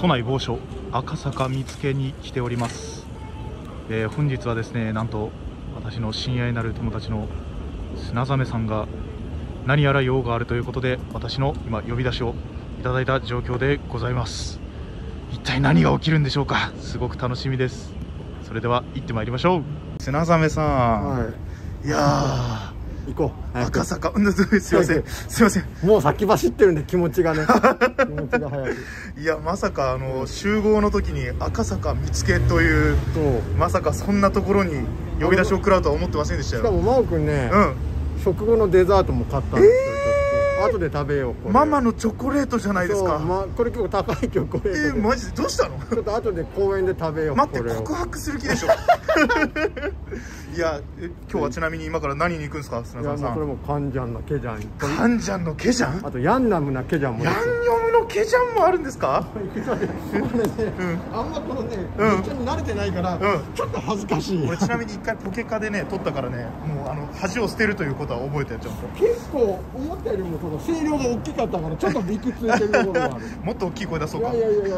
都内某所赤坂見附に来ております。本日はですね、なんと私の親愛なる友達の砂ザメさんが何やら用があるということで、私の今呼び出しをいただいた状況でございます。一体何が起きるんでしょうか。すごく楽しみです。それでは行ってまいりましょう。砂ザメさん、はい、いや行こう。 赤坂、すいません、すいません。 もう先走ってるんで、気持ちがね。気持ちが早く。 いや、まさか集合の時に赤坂見附という、まさかそんなところに呼び出しを食らうとは思ってませんでしたよ。 しかも真央くんね、食後のデザートも買ったんですよ。後で食べよう。 ママのチョコレートじゃないですか。 これ結構高いチョコレートで。 マジでどうしたの？ ちょっと後で公園で食べよう。 待って、告白する気でしょ。いや、今日はちなみに今から何に行くんですか、砂沢さん。 これもカンジャンのケジャン。 カンジャンのケジャン？ あとヤンナムなケジャンも。 ヤンニョムのケジャンもあるんですか？ あんまこのね、一緒に慣れてないからちょっと恥ずかしい。 俺ちなみに一回ポケカでね取ったからね、もう恥を捨てるということは覚えてる。ちゃんと結構思ったよりもその声量が大きかったからちょっとびくついてるところがある。 もっと大きい声出そうか。 いやはい、 行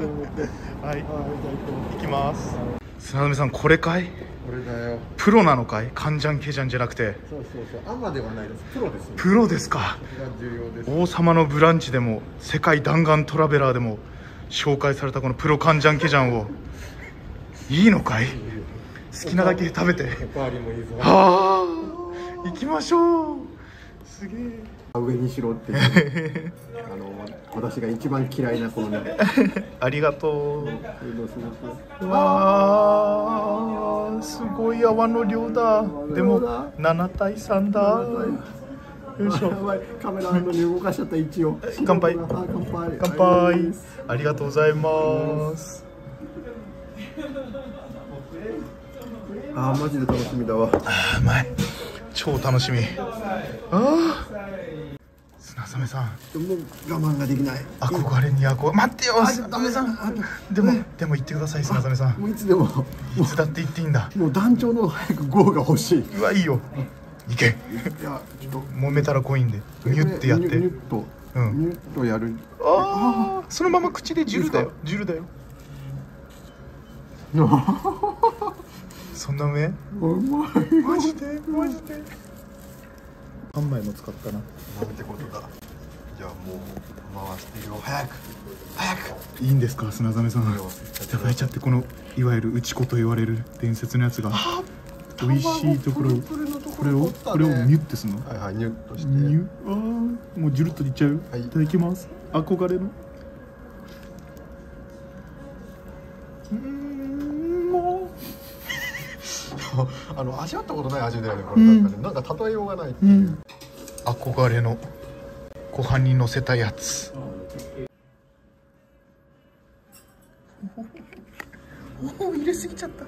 きます。砂ザメさん、これかい？ これだよ。 プロなのかい？カンジャンケジャンじゃなくて。 そうアンマではないです。プロです。 プロですか。 重要です。 王様のブランチでも世界弾丸トラベラーでも紹介されたこのプロカンジャンケジャンをいいのかい？好きなだけ食べて。はあ、行きましょう。すげえ。 上にしろっていう私が一番嫌いなこのね。 ありがとう。わあ、すごい泡の量だ。でも7対3だ。よいしょ。 カメラに動かしちゃった。一応乾杯。乾杯。ありがとうございます。 あー、マジで楽しみだわ。 あー、うまい。超楽しみ。ああ、砂ザメさん、 もう我慢ができない。 憧れに待ってよ、砂ザメさん。でも言ってください、砂ザメさん。 もういつでも、 いつだって言っていいんだ。 もう団長の早くゴーが欲しい。 うわ、いいよ、いけ。 いや、ちょっと揉めたらコインでミュッてやって、 ミュッとやる。 ああ、そのまま口で汁だよ、汁だよ。そんな目？ うまい。 マジで3枚も使ったな。 なんてことだ。じゃあもう回してるよ。早くいいんですか、砂ザメさん。いただいちゃって、このいわゆる内子と言われる伝説のやつが美味しいところを、これをニュッてするの。 はい、ニュッとして。 ああ、もうジュルッといっちゃう。いただきます。憧れの。もう味わったことない味だよね、これ。なんか例えようがないっていう。 憧れのご飯にのせたやつ。入れすぎちゃった。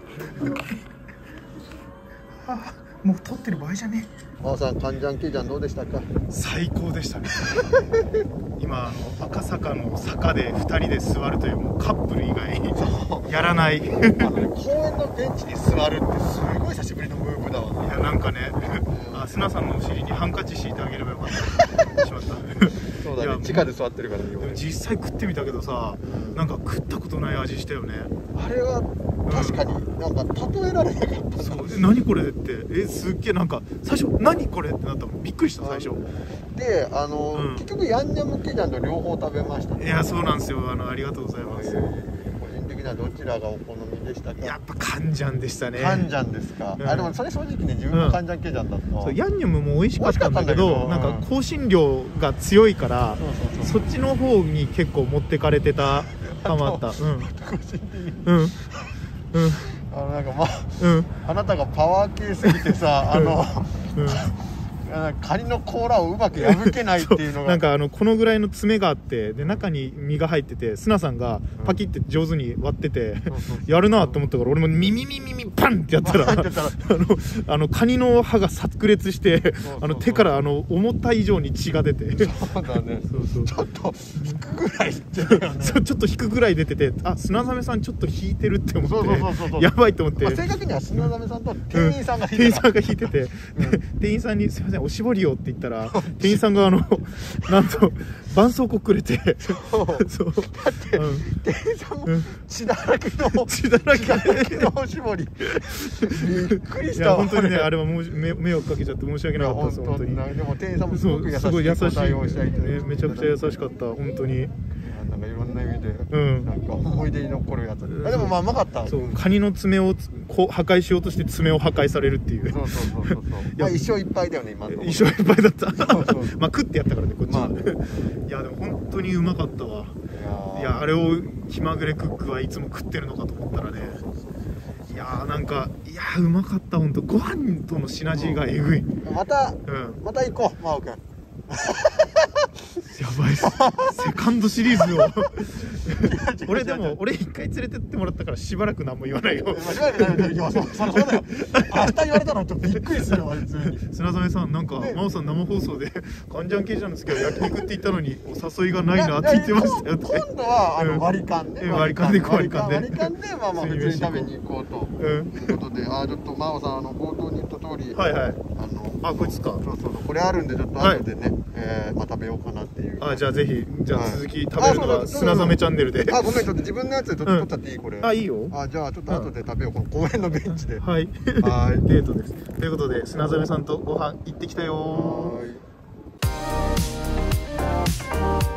もう撮ってる場合じゃねえ。 真央さん、カンジャンケジャンどうでしたか？ 最高でしたね。今赤坂の坂で2人で座るという、もうカップル以外やらない。公園のベンチに座るってすごい久しぶりのムーブだわ。 いや、なんかね、砂さんのお尻にハンカチ敷いてあげればよかった。しまった。 そうだね、地下で座ってるからね。 実際食ってみたけどさ、なんか食ったことない味したよね。 あれは確かになんか例えられなかった。 そう、何これって、すっげえ、なんか最初何これってなったの。びっくりした最初で。結局ヤンニョムケジャンの両方食べましたね。 いや、そうなんですよ。ありがとうございます。 個人的にはどちらがお好みでしたか？ やっぱカンジャンでしたね。 カンジャンですか？でもそれ正直ね、自分のカンジャンケジャンだった。 ヤンニョムも美味しかったんだけど、なんか香辛料が強いから、そっちの方に結構持ってかれてた感はあった。個人的になんかあなたがパワー系すぎてさ、カニの甲羅をうまく破けないっていうのがなんかこのぐらいの爪があって、で中に身が入ってて、砂さんがパキって上手に割ってて、やるなと思ったから、俺もミパンってやったらカニの歯が炸裂して、手から思った以上に血が出て。 そうだね。ちょっと引くぐらい出てたよね。 ちょっと引くぐらい出てて、あ、砂ザメさんちょっと引いてるって思って、やばいと思って。 正確には砂ザメさんと店員さんが引いてて、 店員さんに「すいません、 おしぼりよって言ったら店員さんがなんと絆創膏くれて、 そうだって店員さんも血だらけのおしぼりびっくりしいやたわ。 本当にね、あれはもう迷惑かけちゃって申し訳なかったです。本当にでも店員さんもすごく優しすごい優しい、 く対応していただいて、 めちゃくちゃ優しかった本当に。 なんかいろんな意味で、 うんなんか思い出に残るやつ。でもまあうまかった。 そうカニの爪をこう破壊しようとして爪を破壊されるっていう。 そうまあ一生いっぱいだよね今のところ。 一生いっぱいだった。 そうまあ食ってやったからねこっち。 まあねいやでも本当にうまかったわ。いやあれを気まぐれクックはいつも食ってるのかと思ったらね。いやーなんかうまかった本当。ご飯とのシナジーがえぐい。 また行こう真央君。 やばいっす。セカンドシリーズを俺でも一回連れてってもらったからしばらく何も言わないよ。 しばらくないよ。そうだよ。明日言われたらちょっとびっくりするわ普通に。 砂染さんなんか真央さん生放送でカンジャン系なんですけど焼肉って言ったのにお誘いがないなって言ってましたよって。 今度は割り勘で割り勘でまあ普通に食べに行こうということで、ちょっと真央さん冒頭に言った通り、 こいつか。 そうこれあるんでちょっと後でねまあ食べようかなっていう。 じゃあぜひ続き食べるのは砂染チャンネルで。 ごめんちょっと自分のやつで撮っちゃっていいこれ。 いいよ。 じゃあちょっと後で食べようこの公園のベンチで。 はいデートです。ということで砂染さんとご飯行ってきたよー。